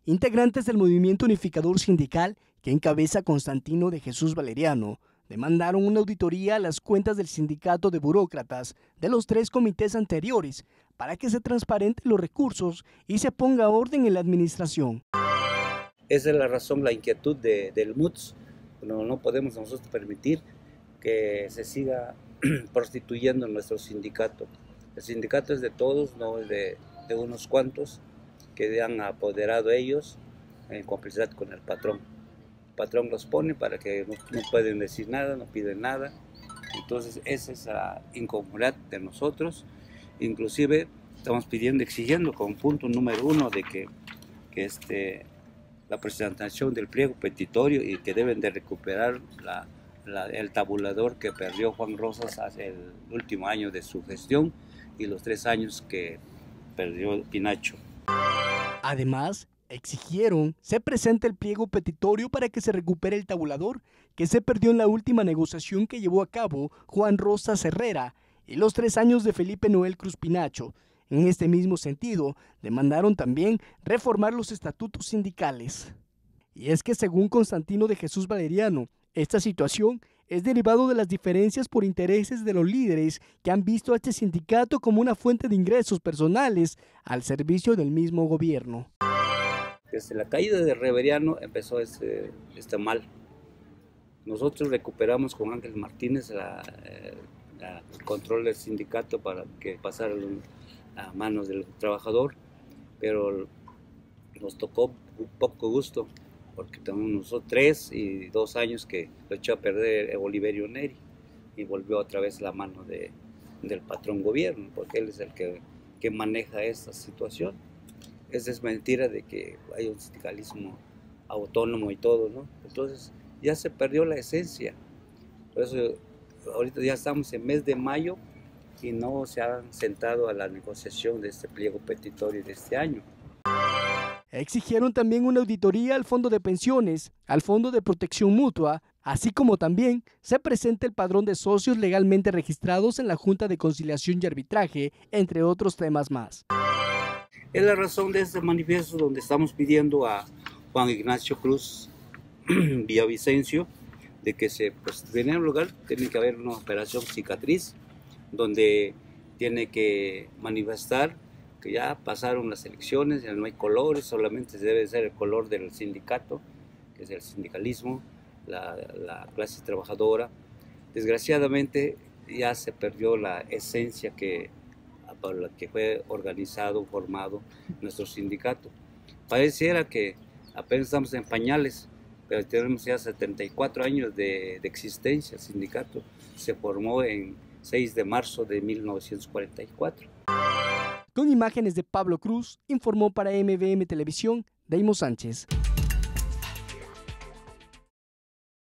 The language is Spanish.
Integrantes del movimiento unificador sindical que encabeza Constantino de Jesús Valeriano demandaron una auditoría a las cuentas del sindicato de burócratas de los 3 comités anteriores para que se transparenten los recursos y se ponga orden en la administración. Esa es la razón, la inquietud del MUTS. No podemos nosotros permitir que se siga prostituyendo nuestro sindicato. El sindicato es de todos, no es de unos cuantos que han apoderado ellos en complicidad con el patrón. El patrón los pone para que no pueden decir nada, no piden nada. Entonces esa es la inconformidad de nosotros. Inclusive estamos exigiendo como punto número 1 de que la presentación del pliego petitorio y que deben de recuperar el tabulador que perdió Juan Rosas hace el último año de su gestión y los 3 años que perdió Pinacho. Además, exigieron se presente el pliego petitorio para que se recupere el tabulador que se perdió en la última negociación que llevó a cabo Juan Rosas Herrera y los 3 años de Felipe Noel Cruz Pinacho. En este mismo sentido, demandaron también reformar los estatutos sindicales. Y es que según Constantino de Jesús Valeriano, esta situación es derivado de las diferencias por intereses de los líderes que han visto a este sindicato como una fuente de ingresos personales al servicio del mismo gobierno. Desde la caída de Reveriano empezó este mal. Nosotros recuperamos con Ángel Martínez el control del sindicato para que pasara a manos del trabajador, pero nos tocó un poco gusto, porque tenemos nosotros 3 y 2 años que lo echó a perder Oliverio Neri y volvió otra vez la mano del patrón gobierno, porque él es el que maneja esta situación. Esa es mentira de que hay un sindicalismo autónomo y todo, ¿no? Entonces ya se perdió la esencia. Por eso ahorita ya estamos en mes de mayo y no se han sentado a la negociación de este pliego petitorio de este año. Exigieron también una auditoría al Fondo de Pensiones, al Fondo de Protección Mutua, así como también se presente el padrón de socios legalmente registrados en la Junta de Conciliación y Arbitraje, entre otros temas más. Es la razón de este manifiesto donde estamos pidiendo a Juan Ignacio Cruz Villavicencio de que en primer lugar tiene que haber una operación cicatriz donde tiene que manifestar que ya pasaron las elecciones, ya no hay colores, solamente debe ser el color del sindicato, que es el sindicalismo, la clase trabajadora. Desgraciadamente ya se perdió la esencia por la que fue organizado, formado nuestro sindicato. Pareciera que apenas estamos en pañales, pero tenemos ya 74 años de existencia. El sindicato se formó en 6 de marzo de 1944. Con imágenes de Pablo Cruz, informó para MVM Televisión, Deimo Sánchez.